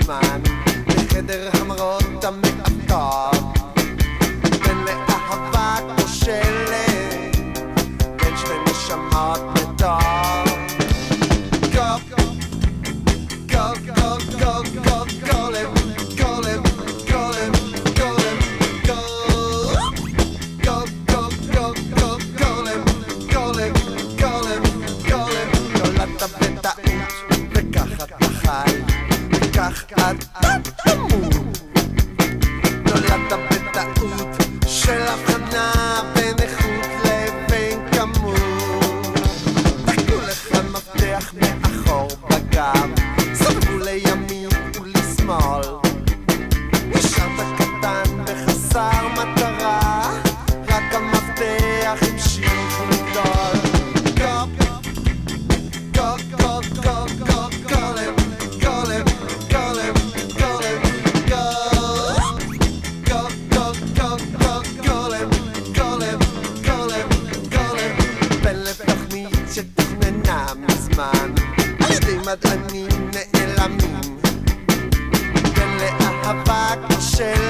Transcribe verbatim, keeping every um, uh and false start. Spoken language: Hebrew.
מזמן בחדר המראות המאפתר בין לאהבה כושלת בין שתי נשמות נדar go go go go go golem golem golem golem go go go go go golem golem golem golem נולדת בטעות וכך אתה חי וכך אתה תמות נולדת בטעות של הבחנה בין איכות לבין כמות תקעו לך מפתח מאחור בגב סרבו לימין ולשמאל נשארת קטן וחסר מטרה רק המפתח המשיך לגדול go go go go golem golem golem golem go go go go go golem golem golem golem בלב תוכנית שתכננה מזמן על ידי מדענים נעלמים בין לאהבה כושלת